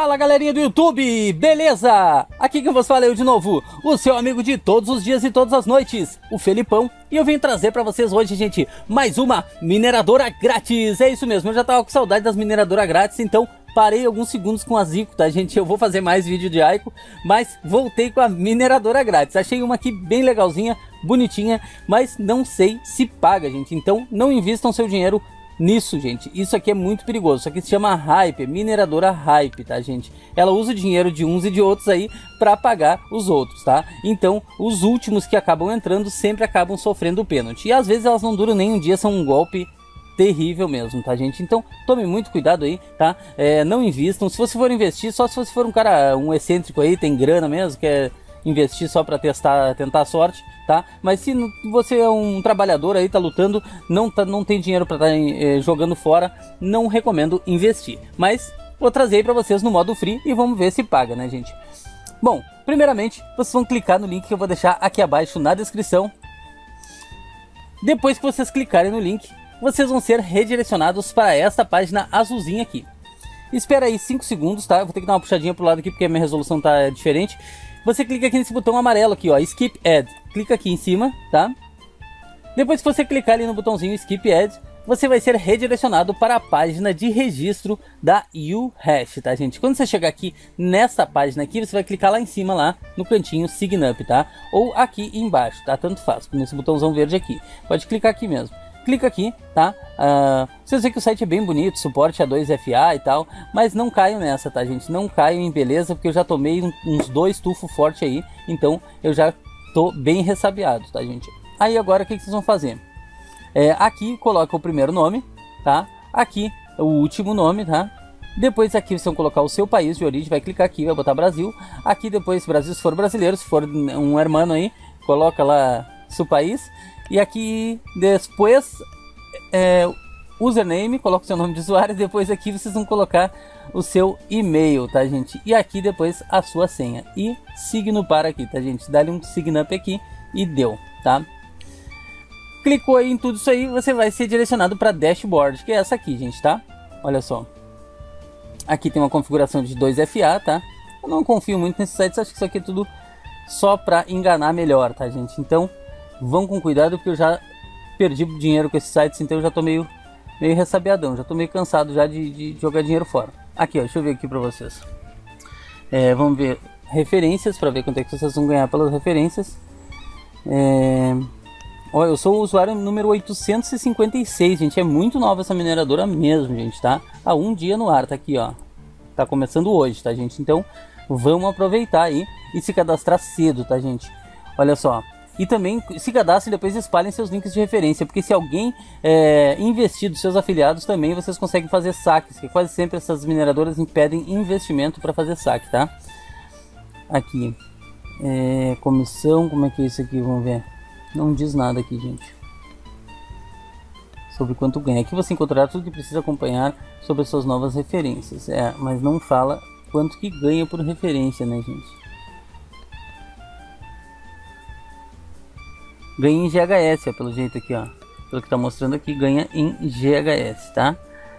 Fala galerinha do YouTube, beleza? Aqui que eu vos falei de novo, o seu amigo de todos os dias e todas as noites, o Felipão. E eu vim trazer pra vocês hoje, gente, mais uma mineradora grátis. É isso mesmo, eu já tava com saudade das mineradoras grátis, então parei alguns segundos com a Zico, tá gente? Eu vou fazer mais vídeo de Aico, mas voltei com a mineradora grátis. Achei uma aqui bem legalzinha, bonitinha, mas não sei se paga, gente. Então não invistam seu dinheiro nisso, gente. Isso aqui é muito perigoso. Isso aqui se chama Hype, mineradora Hype, tá, gente? Ela usa o dinheiro de uns e de outros aí para pagar os outros, tá? Então, os últimos que acabam entrando sempre acabam sofrendo o pênalti. E às vezes elas não duram nem um dia, são um golpe terrível mesmo, tá, gente? Então, tome muito cuidado aí, tá? Não invistam. Se você for investir, só se você for um cara, um excêntrico aí, tem grana mesmo, quer investir só para tentar a sorte, tá? Mas se você é um trabalhador aí, tá lutando, não tem dinheiro para estar jogando fora, não recomendo investir. Mas vou trazer aí para vocês no modo free e vamos ver se paga, né, gente? Bom, primeiramente, vocês vão clicar no link que eu vou deixar aqui abaixo na descrição. Depois que vocês clicarem no link, vocês vão ser redirecionados para esta página azulzinha aqui. Espera aí 5 segundos, tá? Eu vou ter que dar uma puxadinha pro lado aqui porque a minha resolução tá diferente. Você clica aqui nesse botão amarelo aqui, ó, Skip Ad. Clica aqui em cima, tá? Depois que você clicar ali no botãozinho Skip Ad, você vai ser redirecionado para a página de registro da UHash, tá, gente? Quando você chegar aqui nessa página aqui, você vai clicar lá em cima, lá no cantinho Sign Up, tá? Ou aqui embaixo, tá? Tanto faz, nesse botãozão verde aqui. Pode clicar aqui mesmo. Clica aqui, tá? Vocês veem que o site é bem bonito, suporte a 2FA e tal, mas não caiam nessa, tá, gente? Não caiam em beleza, porque eu já tomei uns 2 tufos fortes aí, então eu já tô bem ressabiado, tá, gente? Aí agora o que vocês vão fazer? Aqui coloca o primeiro nome, tá? Aqui o último nome, tá? Depois aqui vocês vão colocar o seu país de origem, vai clicar aqui, vai botar Brasil. Aqui depois Brasil se for brasileiro, se for um hermano aí, coloca lá seu país. E aqui depois username, coloca o seu nome de usuário. Depois aqui vocês vão colocar o seu e-mail, tá, gente? E aqui depois a sua senha e signo para aqui, tá, gente? Dá-lhe um sign up aqui e deu, tá? Clicou aí em tudo isso aí, você vai ser direcionado para dashboard, que é essa aqui, gente, tá? Olha só, aqui tem uma configuração de 2FA, tá? Eu não confio muito nesses sites, acho que isso aqui é tudo só para enganar melhor, tá, gente? Então vão com cuidado, porque eu já perdi dinheiro com esses sites, então eu já tô meio ressabiadão, já tô meio cansado já de jogar dinheiro fora. Aqui, ó, deixa eu ver aqui pra vocês. Vamos ver referências, para ver quanto é que vocês vão ganhar pelas referências. Ó, eu sou o usuário número 856, gente, é muito nova essa mineradora mesmo, gente, tá? Há um dia no ar, tá aqui, ó. Tá começando hoje, tá, gente? Então, vamos aproveitar aí e se cadastrar cedo, tá, gente? Olha só. E também se cadastrem e depois espalhem seus links de referência, porque se alguém investir dos seus afiliados também, vocês conseguem fazer saques, que quase sempre essas mineradoras impedem investimento para fazer saque, tá? Aqui, comissão, como é que é isso aqui? Vamos ver. Não diz nada aqui, gente, sobre quanto ganha. Aqui você encontrará tudo que precisa acompanhar sobre as suas novas referências, mas não fala quanto que ganha por referência, né, gente? Ganha em GHS, pelo jeito aqui, ó. Pelo que tá mostrando aqui, ganha em GHS, tá?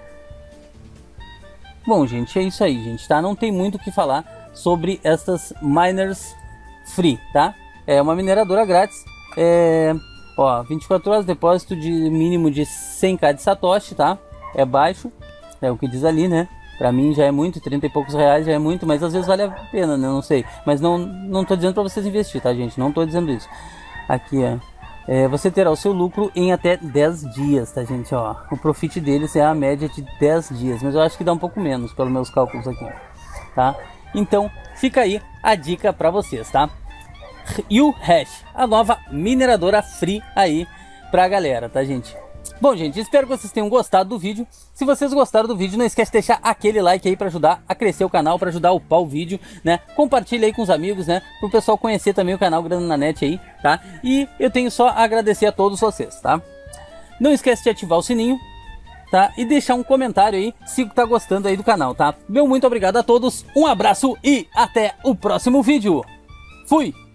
Bom, gente, é isso aí, gente, tá? Não tem muito o que falar sobre essas miners free, tá? É uma mineradora grátis. Ó, 24 horas, depósito de mínimo de 100k de satoshi, tá? É baixo, é o que diz ali, né? Pra mim já é muito, 30 e poucos reais já é muito, mas às vezes vale a pena, né? Não sei. Mas não tô dizendo pra vocês investir, tá, gente? Não tô dizendo isso. Aqui, ó, você terá o seu lucro em até 10 dias, tá, gente? Ó, o profit deles é a média de 10 dias, mas eu acho que dá um pouco menos, pelos meus cálculos aqui, tá? Então, fica aí a dica pra vocês, tá? UHash, a nova mineradora free aí pra galera, tá, gente? Bom, gente, espero que vocês tenham gostado do vídeo. Se vocês gostaram do vídeo, não esquece de deixar aquele like aí para ajudar a crescer o canal, para ajudar a upar o vídeo, né? Compartilha aí com os amigos, né? Para o pessoal conhecer também o canal Grana na Net aí, tá? E eu tenho só a agradecer a todos vocês, tá? Não esquece de ativar o sininho, tá? E deixar um comentário aí se tá gostando aí do canal, tá? Meu muito obrigado a todos, um abraço e até o próximo vídeo. Fui!